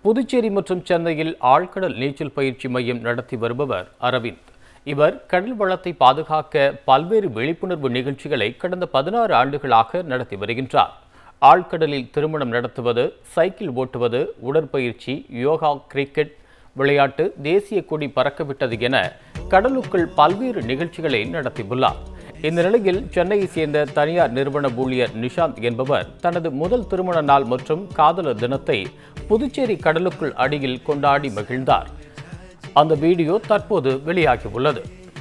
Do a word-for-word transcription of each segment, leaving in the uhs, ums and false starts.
புதுச்சேரி மற்றும் சென்னையில் ஆழ்கடல் நீச்சல் பயிற்சி மையம் நடத்தி வருபவர் அரவிந்த். இவர் கடல் வளத்தை பாதுகாக்க பல்வேறு விழிப்புணர்வு நிகழ்ச்சிகளை கடந்த பதினாறு ஆண்டுகளாக நடத்தி வருகின்றார். ஆழ்கடலில் திருமணம் நடத்துவது, சைக்கிள் ஓட்டுவது, உடற்பயிற்சி, யோகா, கிரிக்கெட் விளையாட்டு, தேசிய கொடி பறக்கவிட்டது என கடலுக்குள் பல்வேறு நிகழ்ச்சிகளை நடத்தியுள்ளார். இந்த நிலையில் சென்னையை சேர்ந்த தனியார் நிறுவன ஊழியர் நிஷாந்த் என்பவர் தனது முதல் திருமண நாள் மற்றும் காதலர் தினத்தை புதுச்சேரி கடலுக்குள் அடியில் கொண்டாடி மகிழ்ந்தார். அந்த வீடியோ தற்போது வெளியாகியுள்ளது.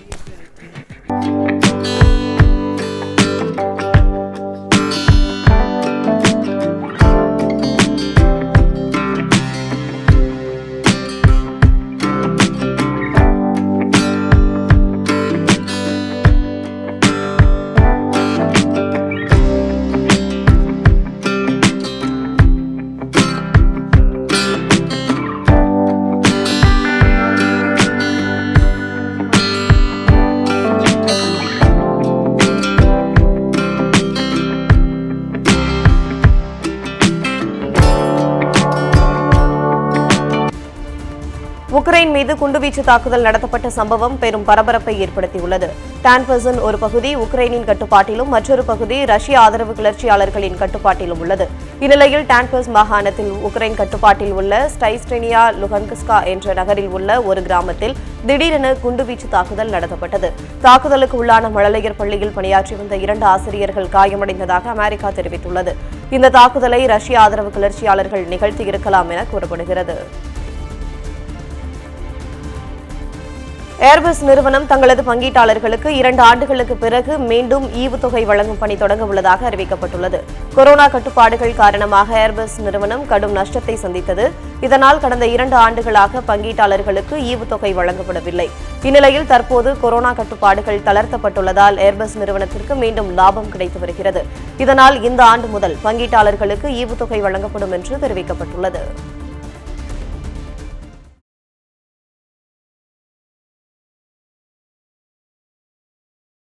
உக்ரைன் மீது குண்டுவீச்சு தாக்குதல் நடத்தப்பட்ட சம்பவம் பெரும் பரபரப்பை ஏற்படுத்தியுள்ளது. டான்பர்சன் ஒரு பகுதி உக்ரைனின் கட்டுப்பாட்டிலும் மற்றொரு பகுதி ரஷ்ய ஆதரவு கிளர்ச்சியாளர்களின் கட்டுப்பாட்டிலும் உள்ளது. இந்நிலையில் டான்பர்ஸ் மாகாணத்தில் உக்ரைன் கட்டுப்பாட்டில் உள்ள ஸ்டைஸ்டெனியா லுகன்ஸ்கா என்ற நகரில் உள்ள ஒரு கிராமத்தில் திடீரென குண்டுவீச்சு தாக்குதல் நடத்தப்பட்டது. தாக்குதலுக்கு உள்ளான மழலையர் பள்ளியில் பணியாற்றி வந்த இரண்டு ஆசிரியர்கள் காயமடைந்ததாக அமெரிக்கா தெரிவித்துள்ளது. இந்த தாக்குதலை ரஷ்ய ஆதரவு கிளர்ச்சியாளர்கள் நிகழ்த்தியிருக்கலாம் என கூறப்படுகிறது. ஏர்பஸ் நிறுவனம் தங்களது பங்கீட்டாளர்களுக்கு இரண்டு ஆண்டுகளுக்கு பிறகு மீண்டும் ஈவுத்தொகை வழங்கும் பணி தொடங்க உள்ளதாக அறிவிக்கப்பட்டுள்ளது. கொரோனா கட்டுப்பாடுகள் காரணமாக ஏர்பஸ் நிறுவனம் கடும் நஷ்டத்தை சந்தித்தது. இதனால் கடந்த இரண்டு ஆண்டுகளாக பங்கீட்டாளர்களுக்கு ஈவுத்தொகை வழங்கப்படவில்லை. இந்நிலையில் தற்போது கொரோனா கட்டுப்பாடுகள் தளர்த்தப்பட்டுள்ளதால் ஏர்பஸ் நிறுவனத்திற்கு மீண்டும் லாபம் கிடைத்து வருகிறது. இதனால் இந்த ஆண்டு முதல் பங்கீட்டாளர்களுக்கு ஈவுத்தொகை வழங்கப்படும் என்று தெரிவிக்கப்பட்டுள்ளது.